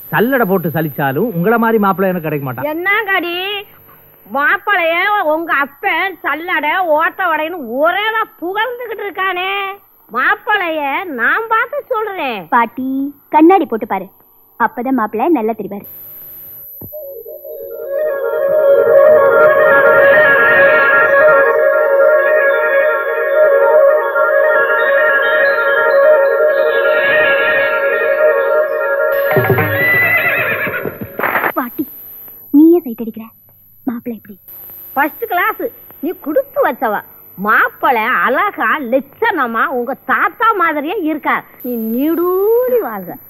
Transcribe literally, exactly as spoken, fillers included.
சல்லடை போட்டு சலிச்சாலும் உங்களை மாதிரி மாப்பிள்ளை எனக்கு கிடைக்க மாட்டான். என்ன கடி மாப்பிளைய உங்க அப்பன் சல்லடை ஓட்ட வடைன்னு ஒரே புகழ்ந்துகிட்டு இருக்கானே. மாப்பிளைய நான் பார்த்து சொல்றேன். பாட்டி கண்ணாடி போட்டு பாரு, அப்பதான் மாப்பிள்ளை நல்லா தெரிவாரு. பாட்டி நீயே சைட் அடிக்கிற, மாப்பிள்ளை எப்படி? First class. நீ குடுத்து வச்சவ. மாப்பிள்ளை அழகா லட்சணமா உங்க தாத்தா மாதிரியே இருக்கார். நீ நீடூடி வாழ்க.